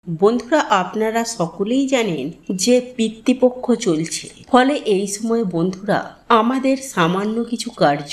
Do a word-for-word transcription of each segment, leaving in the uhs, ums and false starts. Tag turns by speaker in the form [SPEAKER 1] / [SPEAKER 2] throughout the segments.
[SPEAKER 1] বন্ধুরা, আপনারা সকলেই জানেন যে পিতৃপক্ষ চলছে, ফলে এই সময় বন্ধুরা আমাদের সামান্য কিছু কার্য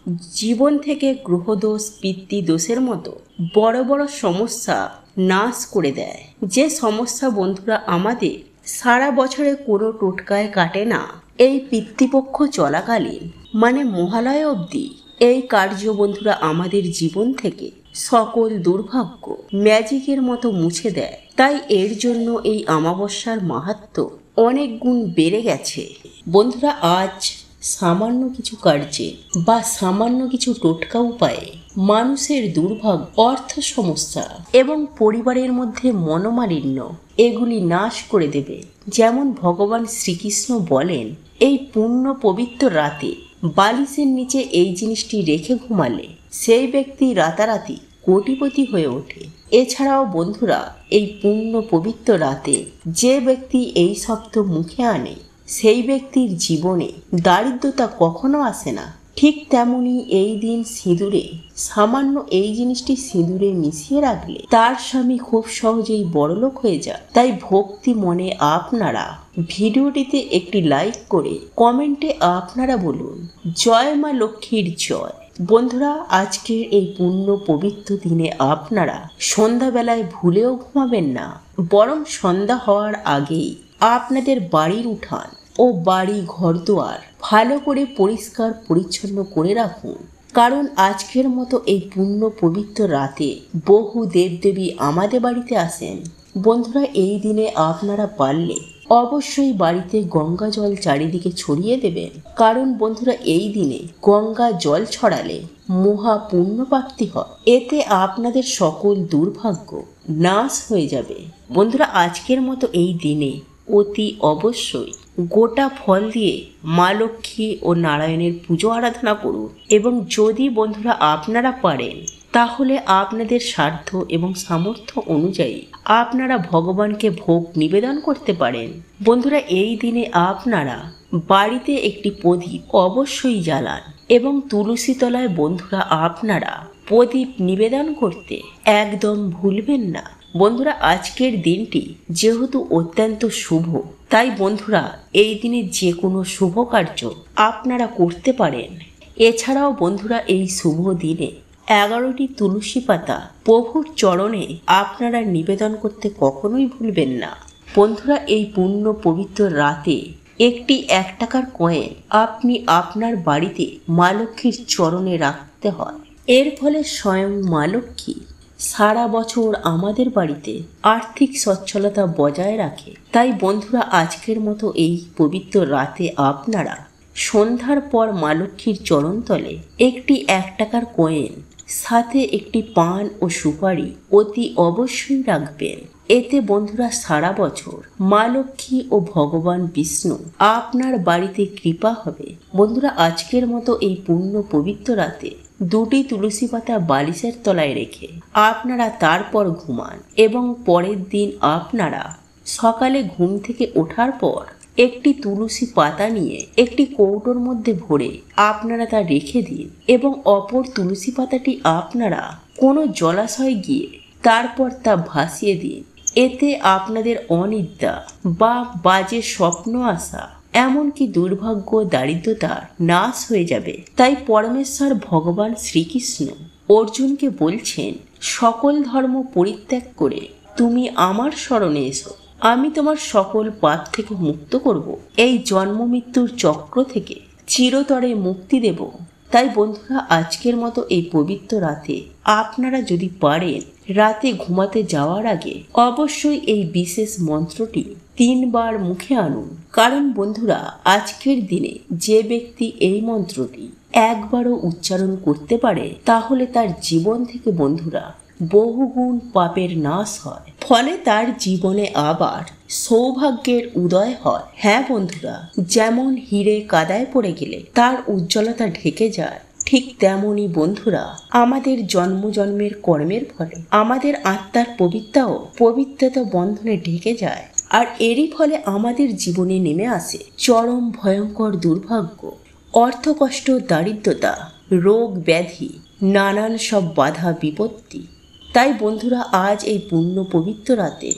[SPEAKER 1] জীবন থেকে গ্রহদোষ, পিতৃদোষের মতো বড় বড় সমস্যা নাশ করে দেয়। যে সমস্যা বন্ধুরা আমাদের সারা বছরে কোনো টোটকায় কাটে না, এই পিতৃপক্ষ চলাকালীন মানে মহালয়া অবধি এই কার্য বন্ধুরা আমাদের জীবন থেকে সকল দুর্ভাগ্য ম্যাজিকের মতো মুছে দেয়। তাই এর জন্য এই অমাবস্যার মাহাত্ম্য অনেক গুণ বেড়ে গেছে। বন্ধুরা, আজ সামান্য কিছু কার্যে বা সামান্য কিছু টোটকা উপায়ে মানুষের দুর্ভাগ্য, অর্থ সমস্যা এবং পরিবারের মধ্যে মনোমালিন্য এগুলি নাশ করে দেবে। যেমন ভগবান শ্রীকৃষ্ণ বলেন, এই পূর্ণ পবিত্র রাতে বালিশের নিচে এই জিনিসটি রেখে ঘুমালে সেই ব্যক্তি রাতারাতি কোটিপতি হয়ে ওঠে। এছাড়াও বন্ধুরা, এই পূর্ণ পবিত্র রাতে যে ব্যক্তি এই শব্দ মুখে আনে সেই ব্যক্তির জীবনে দারিদ্রতা কখনো আসে না। ঠিক তেমনি এই দিন সিঁদুরে সামান্য এই জিনিসটি সিঁদুরে মিশিয়ে রাখলে তার স্বামী খুব সহজেই বড়লোক হয়ে যায়। তাই ভক্তি মনে আপনারা ভিডিওটিতে একটি লাইক করে কমেন্টে আপনারা বলুন, জয় মা লক্ষ্মীর জয়। বন্ধুরা, আজকের এই পূর্ণ পবিত্র দিনে আপনারা সন্ধ্যাবেলায় ভুলেও ঘুমাবেন না, বরং সন্ধ্যা হওয়ার আগেই আপনাদের বাড়ির উঠান ও বাড়ি ঘরদুয়ার ভালো করে পরিষ্কার পরিচ্ছন্ন করে রাখুন। কারণ আজকের মতো এই পূর্ণ পবিত্র রাতে বহু দেবদেবী আমাদের বাড়িতে আসেন। বন্ধুরা, এই দিনে আপনারা পারলে অবশ্যই বাড়িতে গঙ্গা জল চারিদিকে ছড়িয়ে দেবেন। কারণ বন্ধুরা, এই দিনে গঙ্গা জল ছড়ালে মহা পুণ্যপ্রাপ্তি হয়। এতে আপনাদের সকল দুর্ভাগ্য নাশ হয়ে যাবে। বন্ধুরা, আজকের মতো এই দিনে অতি অবশ্যই গোটা ফল দিয়ে মা লক্ষ্মী ও নারায়ণের পুজো আরাধনা করুন। এবং যদি বন্ধুরা আপনারা পারেন তাহলে আপনাদের সাধ্য এবং সামর্থ্য অনুযায়ী আপনারা ভগবানকে ভোগ নিবেদন করতে পারেন। বন্ধুরা, এই দিনে আপনারা বাড়িতে একটি প্রদীপ অবশ্যই জ্বালান এবং তুলসী তলায় বন্ধুরা আপনারা প্রদীপ নিবেদন করতে একদম ভুলবেন না। বন্ধুরা, আজকের দিনটি যেহেতু অত্যন্ত শুভ, তাই বন্ধুরা এই দিনে যে কোনো শুভ কার্য আপনারা করতে পারেন। এছাড়াও বন্ধুরা, এই শুভ দিনে এগারোটি তুলসী পাতা প্রভুর চরণে আপনারা নিবেদন করতে কখনোই ভুলবেন না। বন্ধুরা, এই পূর্ণ পবিত্র রাতে একটি এক টাকার কয়েন আপনি আপনার বাড়িতে মা লক্ষ্মীর চরণে রাখতে হয়। এর ফলে স্বয়ং মা লক্ষ্মী সারা বছর আমাদের বাড়িতে আর্থিক সচ্ছলতা বজায় রাখে। তাই বন্ধুরা, আজকের মতো এই পবিত্র রাতে আপনারা সন্ধ্যার পর মা লক্ষ্মীর চরণতলে একটি এক টাকার কয়েন সাথে একটি পান ও সুপারি অতি অবশ্যই রাখবেন। এতে বন্ধুরা সারা বছর মা লক্ষ্মী ও ভগবান বিষ্ণু আপনার বাড়িতে কৃপা হবে। বন্ধুরা, আজকের মতো এই পূর্ণ পবিত্র রাতে দুটি তুলসী পাতা বালিশের তলায় রেখে আপনারা তারপর ঘুমান এবং পরের দিন আপনারা সকালে ঘুম থেকে ওঠার পর একটি তুলসী পাতা নিয়ে একটি কৌটোর মধ্যে ভরে আপনারা তা রেখে দিন এবং অপর তুলসী পাতাটি আপনারা কোনো জলাশয়ে গিয়ে তারপর তা ভাসিয়ে দিন। এতে আপনাদের অনিদ্রা বা বাজে স্বপ্ন আসা, এমনকি দুর্ভাগ্য, দারিদ্রতার নাশ হয়ে যাবে। তাই পরমেশ্বর ভগবান শ্রীকৃষ্ণ অর্জুনকে বলছেন, সকল ধর্ম পরিত্যাগ করে তুমি আমার শরণে এসো, আমি তোমার সকল পাপ থেকে মুক্ত করব, এই জন্ম মৃত্যুর চক্র থেকে চিরতরে মুক্তি দেব। তাই বন্ধুরা, আজকের মতো এই পবিত্র রাতে আপনারা যদি পারেন রাতে ঘুমাতে যাওয়ার আগে অবশ্যই এই বিশেষ মন্ত্রটি তিনবার মুখে আনুন। কারণ বন্ধুরা, আজকের দিনে যে ব্যক্তি এই মন্ত্রটি একবারও উচ্চারণ করতে পারে তাহলে তার জীবন থেকে বন্ধুরা বহুগুণ পাপের নাশ হয়, ফলে তার জীবনে আবার সৌভাগ্যের উদয় হয়। হ্যাঁ বন্ধুরা, যেমন হিরে কাদায় পড়ে গেলে তার উজ্জ্বলতা ঢেকে যায়, ঠিক তেমনই বন্ধুরা আমাদের জন্ম জন্মের কর্মের ফলে আমাদের আত্মার পবিত্রতাও পবিত্রতা বন্ধনে ঢেকে যায়। আর এরই ফলে আমাদের জীবনে নেমে আসে চরম ভয়ঙ্কর দুর্ভাগ্য, অর্থকষ্ট, দারিদ্রতা, রোগ ব্যাধি, নানান সব বাধা বিপত্তি। তাই বন্ধুরা, আজ এই পূর্ণ পবিত্র রাতে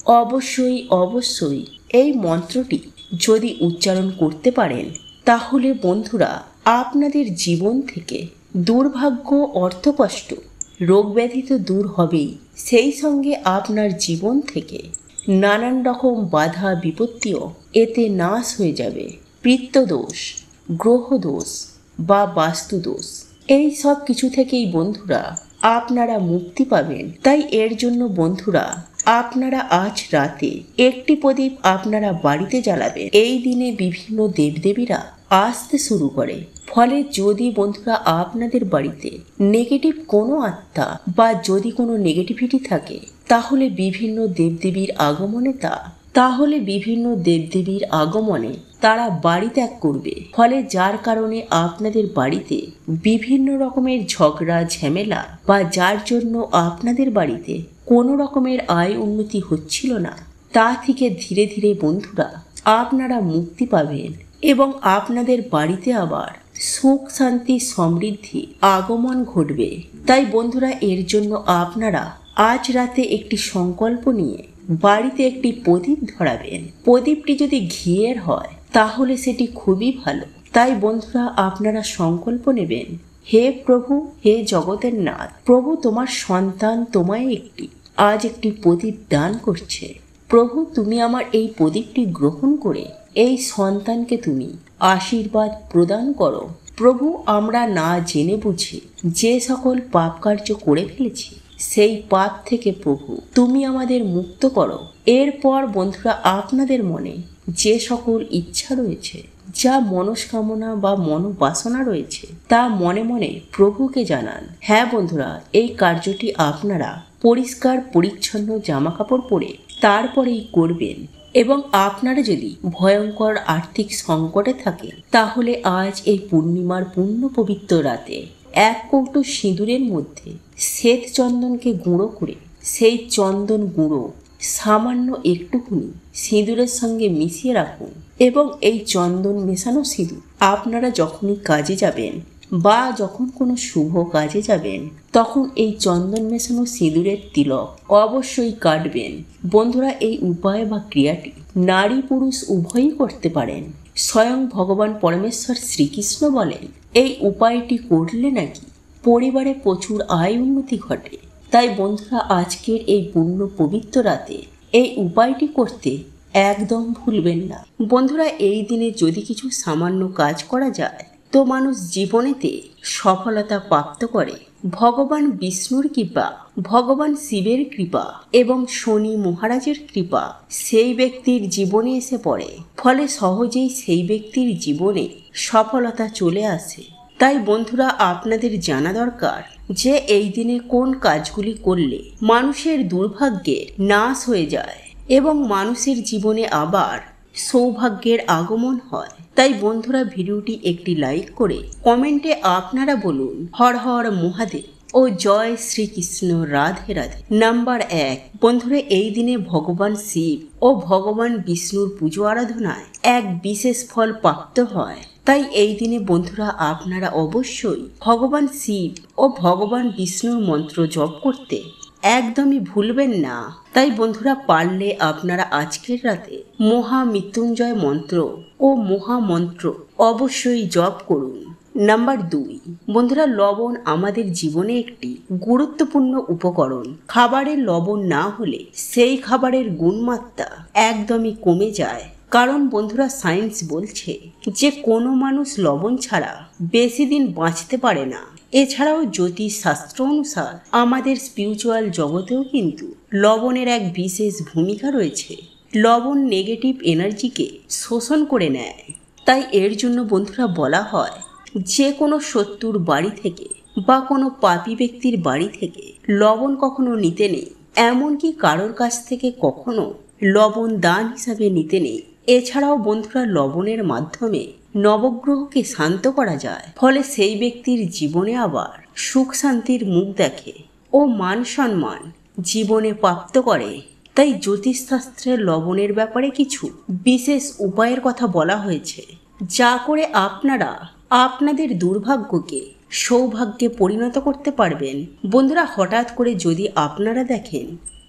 [SPEAKER 1] অবশ্যই অবশ্যই এই মন্ত্রটি যদি উচ্চারণ করতে পারেন তাহলে বন্ধুরা আপনাদের জীবন থেকে দুর্ভাগ্য, অর্থকষ্ট, রোগ ব্যাধি তো দূর হবেই, সেই সঙ্গে আপনার জীবন থেকে নানান রকম বাধা বিপত্তিও এতে নাশ হয়ে যাবে। পিতৃদোষ, গ্রহদোষ বা বাস্তুদোষ এই সব কিছু থেকেই বন্ধুরা আপনারা মুক্তি পাবেন। তাই এর জন্য বন্ধুরা আপনারা আজ রাতে একটি প্রদীপ আপনারা বাড়িতে জ্বালাবেন। এই দিনে বিভিন্ন দেবদেবীরা আসতে শুরু করে, ফলে যদি বন্ধুরা আপনাদের বাড়িতে নেগেটিভ কোনো আত্মা বা যদি কোনো নেগেটিভিটি থাকে তাহলে বিভিন্ন দেবদেবীর আগমনে তা তাহলে বিভিন্ন দেবদেবীর আগমনে তারা বাড়ি ত্যাগ করবে। ফলে যার কারণে আপনাদের বাড়িতে বিভিন্ন রকমের ঝগড়া ঝামেলা বা যার জন্য আপনাদের বাড়িতে কোনো রকমের আয় উন্নতি হচ্ছিল না, তা থেকে ধীরে ধীরে বন্ধুরা আপনারা মুক্তি পাবেন এবং আপনাদের বাড়িতে আবার সুখ শান্তি সমৃদ্ধি আগমন ঘটবে। তাই বন্ধুরা এর জন্য আপনারা আজ রাতে একটি সংকল্প নিয়ে বাড়িতে একটি প্রদীপ ধরাবেন। প্রদীপটি যদি ঘিয়ের হয় তাহলে সেটি খুবই ভালো। তাই বন্ধুরা আপনারা সংকল্প নেবেন, হে প্রভু, হে জগতের নাথ, প্রভু তোমার সন্তান তোমায় একটি আজ একটি প্রদীপ দান করছে। প্রভু তুমি আমার এই প্রদীপটি গ্রহণ করে এই সন্তানকে তুমি আশীর্বাদ প্রদান করো। প্রভু আমরা না জেনে বুঝে যে সকল পাপ কার্য করে ফেলেছি সেই পাপ থেকে প্রভু তুমি আমাদের মুক্ত করো। এরপর বন্ধুরা আপনাদের মনে যে সকল ইচ্ছা রয়েছে, যা মনস্কামনা বা মনোবাসনা রয়েছে তা মনে মনে প্রভুকে জানান। হ্যাঁ বন্ধুরা এই কার্যটি আপনারা পরিষ্কার পরিচ্ছন্ন জামা কাপড় পরে তারপরেই করবেন। এবং আপনারা যদি ভয়ঙ্কর আর্থিক সংকটে থাকেন তাহলে আজ এই পূর্ণিমার পূর্ণ পবিত্র রাতে এক কৌটো সিঁদুরের মধ্যে শ্বেত চন্দনকে গুঁড়ো করে সেই চন্দন গুঁড়ো সামান্য একটুখানি সিঁদুরের সঙ্গে মিশিয়ে রাখুন। এবং এই চন্দন মেশানো সিঁদুর আপনারা যখনই কাজে যাবেন বা যখন কোনো শুভ কাজে যাবেন তখন এই চন্দন মেশানো সিঁদুরের তিলক অবশ্যই কাটবেন। বন্ধুরা এই উপায় বা ক্রিয়াটি নারী পুরুষ উভয়ই করতে পারেন। স্বয়ং ভগবান পরমেশ্বর শ্রীকৃষ্ণ বলেন এই উপায়টি করলে নাকি পরিবারে প্রচুর আয় উন্নতি ঘটে। তাই বন্ধুরা আজকের এই পূর্ণ পবিত্র রাতে এই উপায়টি করতে একদম ভুলবেন না। বন্ধুরা এই দিনে যদি কিছু সামান্য কাজ করা যায় তো মানুষ জীবনেতে সফলতা প্রাপ্ত করে। ভগবান বিষ্ণুর কৃপা, ভগবান শিবের কৃপা এবং শনি মহারাজের কৃপা সেই ব্যক্তির জীবনে এসে পড়ে। ফলে সহজেই সেই ব্যক্তির জীবনে সফলতা চলে আসে। তাই বন্ধুরা আপনাদের জানা দরকার যে এই দিনে কোন কাজগুলি করলে মানুষের দুর্ভাগ্যের নাশ হয়ে যায় এবং মানুষের জীবনে আবার সৌভাগ্যের আগমন হয়। তাই বন্ধুরা ভিডিওটি একটি লাইক করে কমেন্টে আপনারা বলুন হর হর মহাদেব ও জয় শ্রীকৃষ্ণ, রাধে রাধে। নাম্বার এক, বন্ধুরা এই দিনে ভগবান শিব ও ভগবান বিষ্ণুর পুজো আরাধনায় এক বিশেষ ফল প্রাপ্ত হয়। তাই এই দিনে বন্ধুরা আপনারা অবশ্যই ভগবান শিব ও ভগবান বিষ্ণুর মন্ত্র জপ করতে একদমই ভুলবেন না। তাই বন্ধুরা পারলে আপনারা আজকের রাতে মহা মৃত্যুঞ্জয় মন্ত্র ও মহামন্ত্র অবশ্যই জপ করুন। নাম্বার দুই, বন্ধুরা লবণ আমাদের জীবনে একটি গুরুত্বপূর্ণ উপকরণ। খাবারের লবণ না হলে সেই খাবারের গুণমাত্রা একদমই কমে যায়। কারণ বন্ধুরা সায়েন্স বলছে যে কোনো মানুষ লবণ ছাড়া বেশি দিন বাঁচতে পারে না। এছাড়াও জ্যোতিষ শাস্ত্র অনুসার আমাদের স্পিরিচুয়াল জগতেও কিন্তু লবণের এক বিশেষ ভূমিকা রয়েছে। লবণ নেগেটিভ এনার্জিকে শোষণ করে নেয়। তাই এর জন্য বন্ধুরা বলা হয় যে কোনো শত্রুর বাড়ি থেকে বা কোনো পাপী ব্যক্তির বাড়ি থেকে লবণ কখনো নিতে নেই। এমনকি কারোর কাছ থেকে কখনো লবণ দান হিসাবে নিতে নেই। এছাড়াও বন্ধুরা লবণের মাধ্যমে নবগ্রহকে শান্ত করা যায়। ফলে সেই ব্যক্তির জীবনে আবার সুখ শান্তির মুখ দেখে ও মান সম্মান জীবনে প্রাপ্ত করে। তাই জ্যোতিষশাস্ত্রের লবণের ব্যাপারে কিছু বিশেষ উপায়ের কথা বলা হয়েছে, যা করে আপনারা আপনাদের দুর্ভাগ্যকে সৌভাগ্যে পরিণত করতে পারবেন। বন্ধুরা হঠাৎ করে যদি আপনারা দেখেন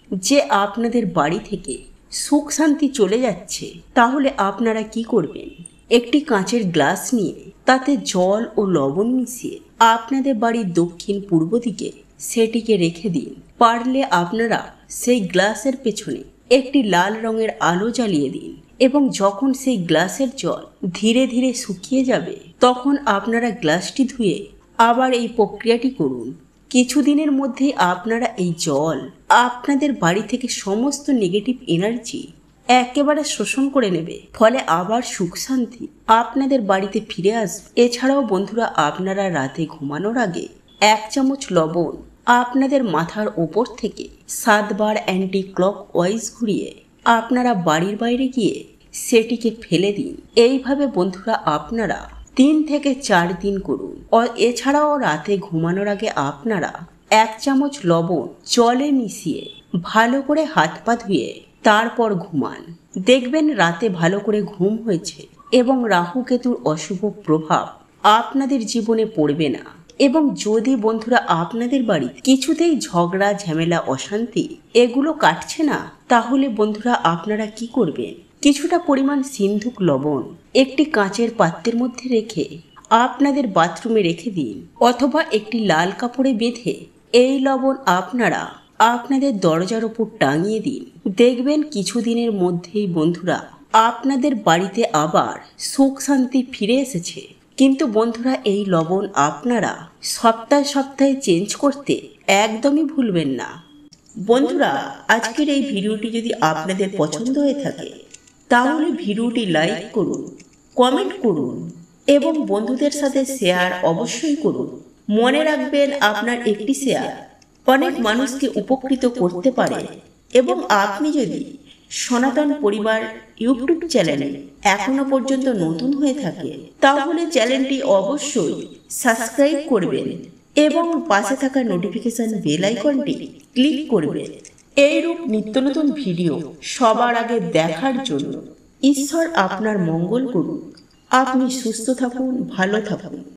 [SPEAKER 1] যে আপনাদের বাড়ি থেকে সুখ শান্তি চলে যাচ্ছে, তাহলে আপনারা কি করবেন? একটি কাঁচের গ্লাস নিয়ে তাতে জল ও লবণ মিশিয়ে আপনাদের বাড়ির দক্ষিণ পূর্ব দিকে সেটিকে রেখে দিন। পারলে আপনারা সেই গ্লাসের পেছনে একটি লাল রঙের আলো জ্বালিয়ে দিন এবং যখন সেই গ্লাসের জল ধীরে ধীরে শুকিয়ে যাবে, তখন আপনারা গ্লাসটি ধুয়ে আবার এই প্রক্রিয়াটি করুন। কিছুদিনের মধ্যেই আপনারা এই জল আপনাদের বাড়ি থেকে সমস্ত নেগেটিভ এনার্জি একেবারে শোষণ করে নেবে। ফলে আবার সুখ শান্তি আপনাদের বাড়িতে ফিরে আসবে। এছাড়াও বন্ধুরা, আপনারা রাতে ঘুমানোর আগে এক চামচ লবণ আপনাদের মাথার ওপর থেকে সাতবার অ্যান্টি ক্লক ওয়াইজ ঘুরিয়ে আপনারা বাড়ির বাইরে গিয়ে সেটিকে ফেলে দিন। এইভাবে বন্ধুরা আপনারা তিন থেকে চার দিন করুন। এছাড়াও রাতে ঘুমানোর আগে আপনারা এক চামচ লবণ জলে মিশিয়ে ভালো করে হাত পা ধুয়ে তারপর ঘুমান। দেখবেন রাতে ভালো করে ঘুম হয়েছে এবং রাহু কেতুর অশুভ প্রভাব আপনাদের জীবনে পড়বে না। এবং যদি বন্ধুরা আপনাদের বাড়ি কিছুতেই ঝগড়া ঝামেলা অশান্তি এগুলো কাটছে না, তাহলে বন্ধুরা আপনারা কি করবেন? কিছুটা পরিমাণ সিন্ধুক লবণ একটি কাঁচের পাত্রের মধ্যে রেখে আপনাদের বাথরুমে রেখে দিন, অথবা একটি লাল কাপড়ে বেঁধে এই লবণ আপনারা আপনাদের দরজার ওপর টাঙিয়ে দিন। দেখবেন কিছুদিনের মধ্যেই বন্ধুরা আপনাদের বাড়িতে আবার সুখ শান্তি ফিরে এসেছে। কিন্তু বন্ধুরা, এই লবণ আপনারা সপ্তাহে সপ্তাহে চেঞ্জ করতে একদমই ভুলবেন না। বন্ধুরা, আজকের এই ভিডিওটি যদি আপনাদের পছন্দ হয়ে থাকে, তাহলে ভিডিওটি লাইক করুন, কমেন্ট করুন এবং বন্ধুদের সাথে শেয়ার অবশ্যই করুন। মনে রাখবেন, আপনার একটি শেয়ার অনেক মানুষকে উপকৃত করতে পারে। এবং আপনি যদি সনাতন পরিবার ইউটিউব চ্যানেলে এখনো পর্যন্ত নতুন হয়ে থাকে, তাহলে চ্যানেলটি অবশ্যই সাবস্ক্রাইব করবেন এবং পাশে থাকা নোটিফিকেশন বেল আইকনটি ক্লিক করবেন। এইরূপ নিত্য নতুন ভিডিও সবার আগে দেখার জন্য ঈশ্বর আপনার মঙ্গল করুন। আপনি সুস্থ থাকুন, ভালো থাকুন।